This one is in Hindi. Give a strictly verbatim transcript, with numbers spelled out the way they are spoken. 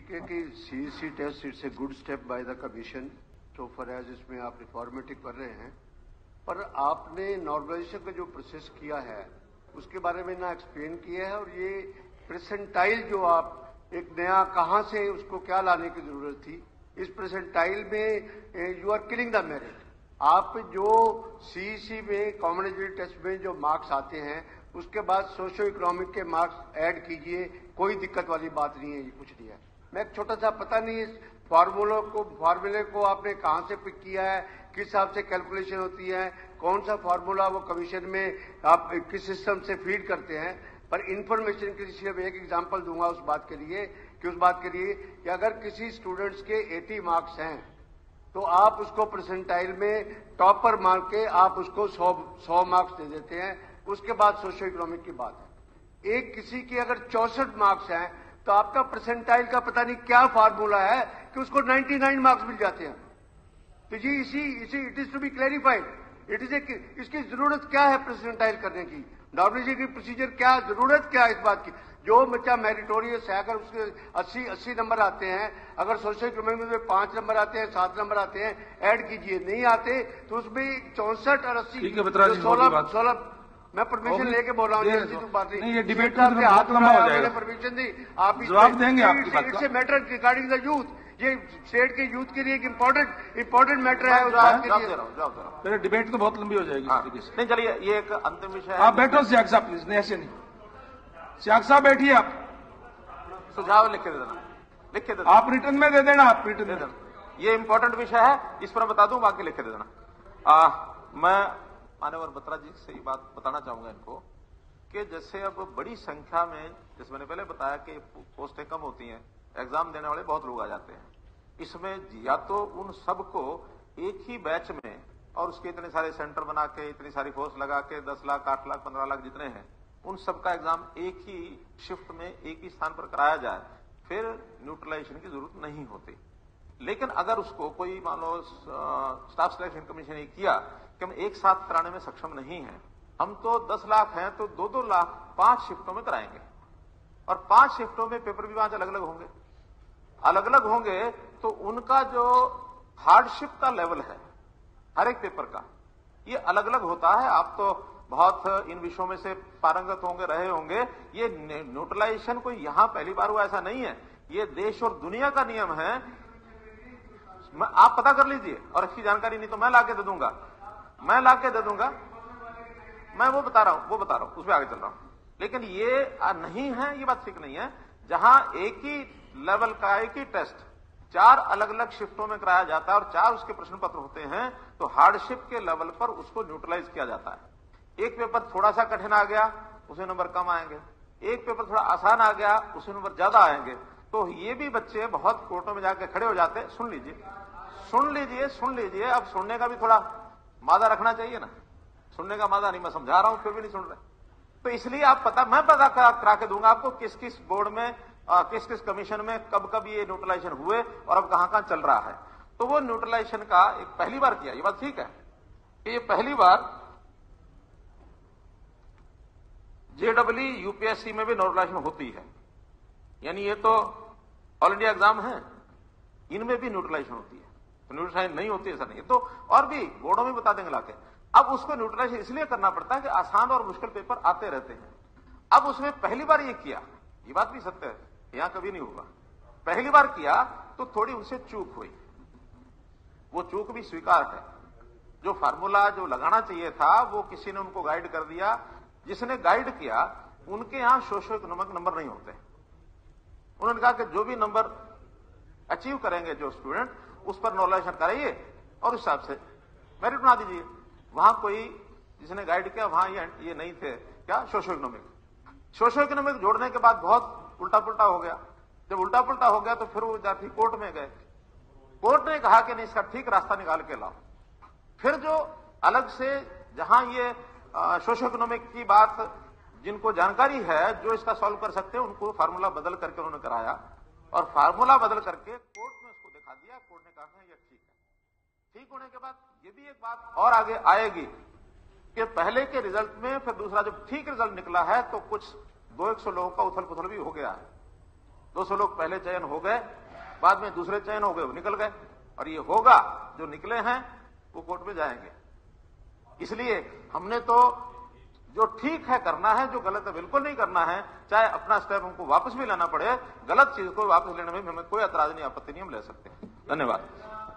ठीक है कि CEC test it's a good step by the commission तो फॉर एज इसमें आप रिफॉर्मेटिव कर रहे हैं, पर आपने नॉर्मलाइजेशन का जो प्रोसेस किया है उसके बारे में ना एक्सप्लेन किया है, और ये प्रेसेंटाइल जो आप एक नया कहां से उसको क्या लाने की जरूरत थी, इस प्रेसेंटाइल में you are killing the merit. आप जो सीईसी में कॉमन एलिजिबिलिटी टेस्ट में जो मार्क्स आते हैं उसके बाद सोशो इकोनॉमिक के मार्क्स ऐड कीजिए, कोई दिक्कत वाली बात नहीं है, ये कुछ नहीं है। मैं एक छोटा सा पता नहीं इस फार्मूलों को फार्मूले को आपने कहां से पिक किया है, किस हिसाब से कैलकुलेशन होती है, कौन सा फार्मूला वो कमीशन में आप किस सिस्टम से फीड करते हैं, पर इंफॉर्मेशन के लिए सिर्फ एक एग्जांपल दूंगा उस बात के लिए कि उस बात के लिए कि अगर किसी स्टूडेंट्स के अस्सी मार्क्स हैं तो आप उसको परसेंटाइल में टॉपर मान के आप उसको सौ सौ मार्क्स दे देते हैं। उसके बाद सोशो इकोनॉमिक की बात है। एक किसी के अगर चौसठ मार्क्स हैं तो आपका परसेंटाइल का पता नहीं क्या फार्मूला है कि उसको निन्यानवे मार्क्स मिल जाते हैं। तो जी इसी इसी it is to be clarified, it is a इसकी जरूरत क्या है परसेंटाइल करने की, नॉर्मलाइजेशन की प्रोसीजर क्या, जरूरत क्या है इस बात की। जो बच्चा मेरिटोरियस है अगर उसके अस्सी अस्सी नंबर आते हैं, अगर सोशल इकोनॉमिक में पांच नंबर आते हैं, सात नंबर आते हैं, ऐड कीजिए, नहीं आते तो उसमें चौसठ और अस्सी सोलह सोलह मैं परमिशन लेके बोल रहा हूँ, तो बात नहीं, ये डिबेट का हाथ लंबा हो जाएगा। परमिशन दी आप जवाब देंगे आपकी बात का। It's a matter regarding the youth, ये स्टेट के यूथ के लिए एक इम्पोर्टेंट इम्पोर्टेट मैटर है उस बात के लिए। मेरे डिबेट तो बहुत लंबी हो जाएगी इस तरीके से। नहीं चलिए ये एक अंतिम विषय है। आप बैठो सियाग साहब प्लीज, नहीं ऐसे नहीं। सियाग साहब बैठिए, आप सुझाव लिख के दे देना, लिख के दे देना। आप रिटर्न में दे देना, आप रिटर्न दे में देना। ये इंपॉर्टेंट विषय है, इस पर बता दूं, बाकी लिख के दे देना। आ, मैं मान्यवर बत्रा जी से ये बात बताना चाहूंगा इनको कि जैसे अब बड़ी संख्या में, जैसे मैंने पहले बताया कि पोस्टें कम होती हैं, एग्जाम देने वाले बहुत लोग आ जाते हैं। इसमें या तो उन सबको एक ही बैच में और उसके इतने सारे सेंटर बना के इतनी सारी फोर्स लगा के दस लाख आठ लाख पंद्रह लाख जितने हैं उन सबका एग्जाम एक ही शिफ्ट में एक ही स्थान पर कराया जाए, फिर न्यूट्रलाइजेशन की जरूरत नहीं होती। लेकिन अगर उसको कोई मान लो स्टाफ सिलेक्शन कमीशन ने किया कि हम एक साथ कराने में सक्षम नहीं है, हम तो दस लाख हैं तो दो दो लाख पांच शिफ्टों में कराएंगे, और पांच शिफ्टों में पेपर भी पांच अलग अलग होंगे, अलग अलग होंगे तो उनका जो हार्डशिप का लेवल है हर एक पेपर का ये अलग अलग होता है। आप तो बहुत इन विषयों में से पारंगत होंगे, रहे होंगे। ये न्यूट्रलाइजेशन कोई यहां पहली बार हुआ ऐसा नहीं है, ये देश और दुनिया का नियम है। आप पता कर लीजिए, और इसकी जानकारी नहीं तो मैं लाके दे दूंगा, मैं लाके दे दूंगा, मैं वो बता रहा हूं वो बता रहा हूं उसमें आगे चल रहा हूं। लेकिन ये नहीं है, ये बात ठीक नहीं है। जहां एक ही लेवल का एक ही टेस्ट चार अलग अलग शिफ्टों में कराया जाता है और चार उसके प्रश्न पत्र होते हैं, तो हार्डशिप के लेवल पर उसको न्यूट्रलाइज किया जाता है। एक पेपर थोड़ा सा कठिन आ गया उसमें नंबर कम आएंगे, एक पेपर थोड़ा आसान आ गया उसमें नंबर ज्यादा आएंगे। तो ये भी बच्चे बहुत कोर्टों में जाके खड़े हो जाते हैं। सुन लीजिए सुन लीजिए सुन लीजिए अब सुनने का भी थोड़ा मादा रखना चाहिए ना, सुनने का मादा नहीं, मैं समझा रहा हूं फिर भी नहीं सुन रहे। तो इसलिए आप पता मैं पता करा के दूंगा आपको किस किस बोर्ड में आ, किस किस कमीशन में कब कब ये न्यूट्रलाइजेशन हुए और अब कहां कहां चल रहा है। तो वो न्यूट्रलाइजेशन का एक पहली बार किया, ये बात ठीक है कि ये पहली बार जेडब्ल्यू यूपीएससी में भी न्यूट्रलाइजेशन होती है, यानी ये तो ऑल इंडिया एग्जाम है, इनमें भी न्यूट्रलाइजेशन होती है। तो न्यूट्रलाइजेशन नहीं होती ऐसा नहीं है, तो और भी बोर्डों में बता देंगे लाके। अब उसको न्यूट्रलाइजेशन इसलिए करना पड़ता है कि आसान और मुश्किल पेपर आते रहते हैं। अब उसमें पहली बार ये किया, ये बात भी सत्य है, यहां कभी नहीं होगा। पहली बार किया तो थोड़ी उनसे चूक हुई, वो चूक भी स्वीकार है। जो फार्मूला जो लगाना चाहिए था वो किसी ने उनको गाइड कर दिया, जिसने गाइड किया उनके यहां सोशो इकोनॉमिक नंबर नहीं होते। उन्होंने कहा कि जो भी नंबर अचीव करेंगे जो स्टूडेंट उस पर नॉर्मलाइजेशन कराइए और उस हिसाब से मेरिट बना दीजिए। वहां कोई जिसने गाइड किया वहां ये, ये नहीं थे क्या सोशो इकोनॉमिक। सोशो इकोनॉमिक जोड़ने के बाद बहुत उल्टा पुल्टा हो गया। जब उल्टा पुल्टा हो गया तो फिर वो जाती कोर्ट में गए, कोर्ट ने कहा कि नहीं इसका ठीक रास्ता निकाल के लाओ। फिर जो अलग से जहां ये सोशो इकोनॉमिक की बात जिनको जानकारी है जो इसका सॉल्व कर सकते हैं उनको फार्मूला बदल करके उन्होंने कराया, और फार्मूला बदल करके कोर्ट में उसको दिखा दिया। कोर्ट ने कहा ये ठीक है। ठीक होने के बाद ये भी एक बात और आगे आएगी कि पहले के रिजल्ट में फिर दूसरा जब ठीक रिजल्ट निकला है तो कुछ दो एक सौ लोगों का उथल पुथल भी हो गया है। दो सौ लोग पहले चयन हो गए, बाद में दूसरे चयन हो गए, वो निकल गए, और ये होगा जो निकले हैं वो कोर्ट में जाएंगे। इसलिए हमने तो जो ठीक है करना है, जो गलत है बिल्कुल नहीं करना है, चाहे अपना स्टेप हमको वापस भी लेना पड़े, गलत चीज को वापस लेने में हमें कोई एतराज नहीं, आपत्ति नहीं, हम ले सकते हैं। धन्यवाद।